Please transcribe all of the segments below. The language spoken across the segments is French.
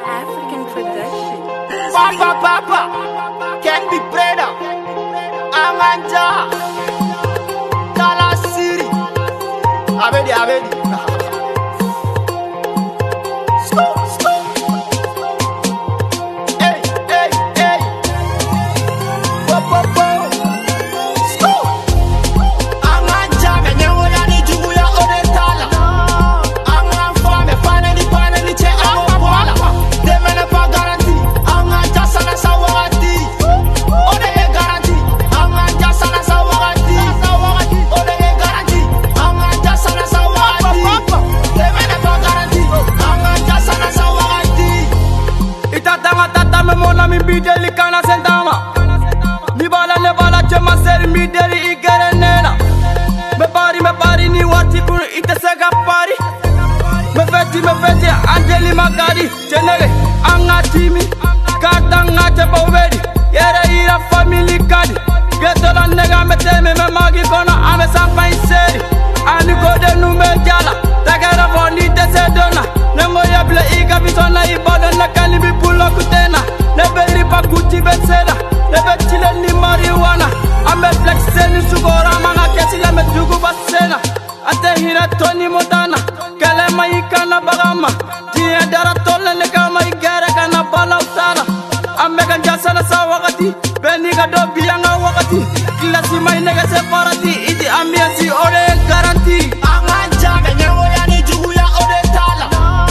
African production. Papa, can be brother. Amanja, Kala Siri. Abedi. Hey. Po. Amanja, menyewo ya ni jugu ya odetala. Angan fame pane ni che amwala. Demene pa garanti. Amanja sana sawati. Ode ye garanti. Amanja sana sawati. Ode ye garanti. Amanja sana sawati. Demene pa garanti. Amanja sana sawati. Tata me mona mi bideli kana sentama. Mi bala ne bala chema seri mi deli igere nena. Me pari ni wati kunu ite sega pari. Me feti angeli magadi chenele anga timi kata ngache bovedi yere ira family kadi geto la nega me teme me magi kono ame sampa iseri ani gode nume jala tagara foni desedona nengo yeble iga bisona ibado na kalibi pulo kutena nebeli pakuti benseda nebetile ni marijuana ame flexe ni sugora manga kesi le me dugu basena ate hira Tony Montana kele maikana bagama dia dara tolle ne kama igere kana bala usala ame ganja sana sa wakati beni ga do bianga wakati kila si mai nega separati idi ambiance ore garanti Amanja, menyewo ya ni jugu ya odetala.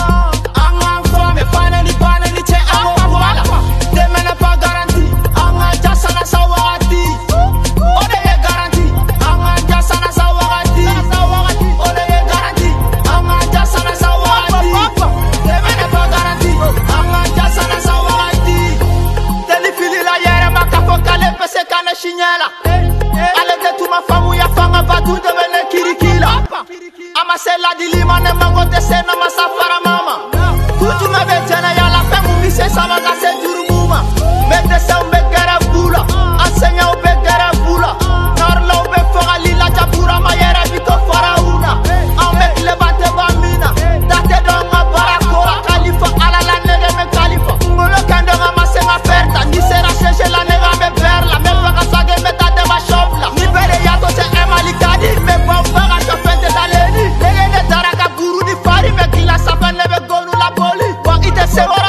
Angan fame pane ni che amwala. Demene pa garanti. Amanja sana sawati. Ode ye garanti. Amanja sana sawati. Ode ye garanti. Amanja sana sawati. Demene pa garanti. Amanja sana sawati. Teli fili la yere makafo kale pese kane shinyela. Ale de tuma famu ya fanga batu devene kirikila. Ama sela di lima ne mango te sena masafara mama. Tutu me betene ya la femu mi se sabaga se juru muma. Me te se umbe gara bula. Asenya ube gara bula. Narla ube foga lila jabura ma yere vito fara una. Ame ile bate bambina. Tate donga barakora kalifa ala la nege me kalifa. Ngolo kende nga masenga ferta. Ni sera sheshe la nega me perla. Me baka sage me tate ba shovla. Ni bere yato se emali kadi. Me bambaga shofente da leni. Nege ne daraka guru ni fari. Me kila safa nebe gonu la boli. Wa ite se wara